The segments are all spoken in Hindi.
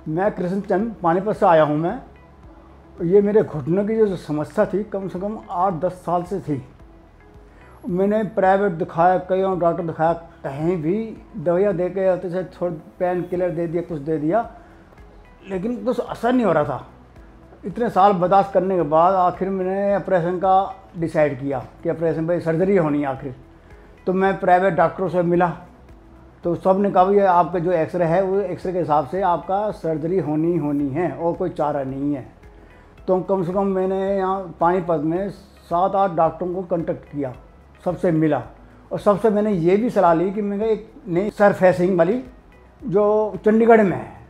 मैं कृष्णचंद पानीपत से आया हूँ। मैं ये मेरे घुटनों की जो समस्या थी कम से कम 8-10 साल से थी। मैंने प्राइवेट दिखाया, कई डॉक्टर दिखाया, कहीं भी दवाइयाँ दे के आते थे, थोड़ा पेन किलर दे दिया, कुछ दे दिया, लेकिन कुछ असर नहीं हो रहा था। इतने साल बर्दाश्त करने के बाद आखिर मैंने ऑपरेशन का डिसाइड किया कि ऑपरेशन भाई सर्जरी होनी है आखिर। तो मैं प्राइवेट डॉक्टरों से मिला तो सब ने कहा भाई आपका जो एक्सरे है वो एक्सरे के हिसाब से आपका सर्जरी होनी है और कोई चारा नहीं है। तो कम से कम मैंने यहाँ पानीपत में 7-8 डॉक्टरों को कांटेक्ट किया, सबसे मिला और सबसे मैंने ये भी सलाह ली कि मैं एक नई सरफेसिंग वाली जो चंडीगढ़ में है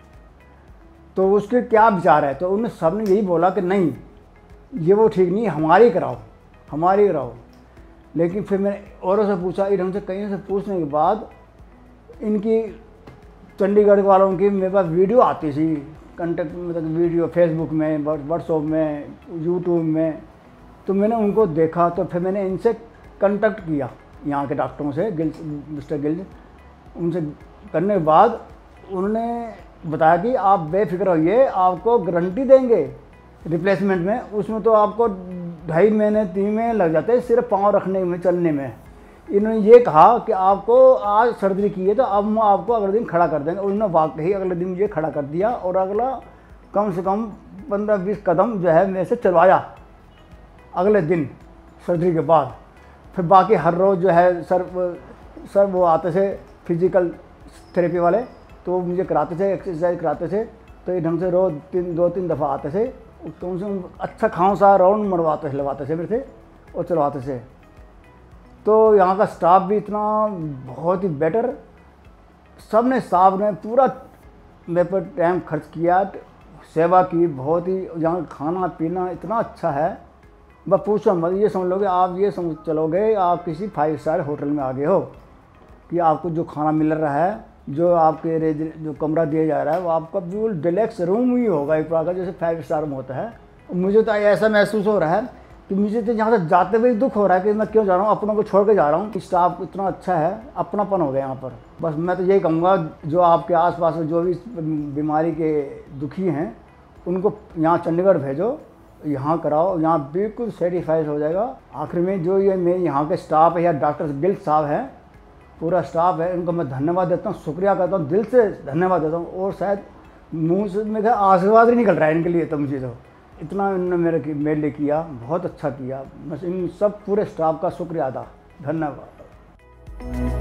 तो उसके क्या विचार है। तो उन्होंने सब ने यही बोला कि नहीं ये वो ठीक नहीं, हमारी कराओ। लेकिन फिर मैंने औरों से पूछा, इधर से कहीं से पूछने के बाद इनकी चंडीगढ़ वालों की मेरे पास वीडियो आती थी, कंटेक्ट मतलब वीडियो फेसबुक में, व्हाट्सएप में, यूट्यूब में। तो मैंने उनको देखा तो फिर मैंने इनसे कांटेक्ट किया, यहाँ के डॉक्टरों से, मिस्टर गिल। उनसे करने के बाद उन्होंने बताया कि आप बेफिक्र होइए, आपको गारंटी देंगे रिप्लेसमेंट में। उसमें तो आपको 2.5 महीने 3 महीने लग जाते हैं सिर्फ पाँव रखने में, चलने में। इन्होंने ये कहा कि आपको आज सर्जरी की है तो अब हम आपको अगले दिन खड़ा कर देंगे। उन्होंने वाकई अगले दिन मुझे खड़ा कर दिया और अगला कम से कम 15-20 कदम जो है मेरे से चलवाया अगले दिन सर्जरी के बाद। फिर बाकी हर रोज़ जो है सर वो आते थे फिजिकल थेरेपी वाले, तो वो मुझे कराते थे, एक्सरसाइज कराते थे। तो ये ढंग से रोज़ 2-3 दफ़ा आते थे, कम से कम अच्छा खाँव सा राउंड लगवाते थे मेरे से और चलवाते थे। तो यहाँ का स्टाफ भी इतना बहुत ही बेटर, सब ने स्टाफ ने पूरा मेरे पर टाइम खर्च किया, सेवा की बहुत ही। यहाँ खाना पीना इतना अच्छा है, बस पूछो मत। ये समझ लोगे आप, ये समझ चलोगे आप किसी 5 स्टार होटल में आ गए हो कि आपको जो खाना मिल रहा है, जो आपके जो कमरा दिया जा रहा है वो आपका बिल्कुल डिलैक्स रूम ही होगा एक प्रकार का, जैसे 5 स्टार में होता है। मुझे तो ऐसा महसूस हो रहा है कि मुझे तो यहाँ से जाते हुए दुख हो रहा है कि मैं क्यों जा रहा हूँ, अपनों को छोड़ के जा रहा हूँ। स्टाफ इतना अच्छा है, अपनापन हो गया यहाँ पर। बस मैं तो यही कहूँगा जो आपके आसपास में जो भी बीमारी के दुखी हैं उनको यहाँ चंडीगढ़ भेजो, यहाँ कराओ, यहाँ बिल्कुल सेटिस्फाइड हो जाएगा। आखिर में जो ये मेरे यहाँ के स्टाफ है या डॉक्टर गिल साहब हैं, पूरा स्टाफ है, इनको मैं धन्यवाद देता हूँ, शुक्रिया करता हूँ, दिल से धन्यवाद देता हूँ। और शायद मुँह से मेरे आशीर्वाद ही निकल रहा है इनके लिए। तो मुझे तो इतना इन्होंने मेरे लिए किया, बहुत अच्छा किया। बस इन सब पूरे स्टाफ का शुक्रिया अदा, धन्यवाद।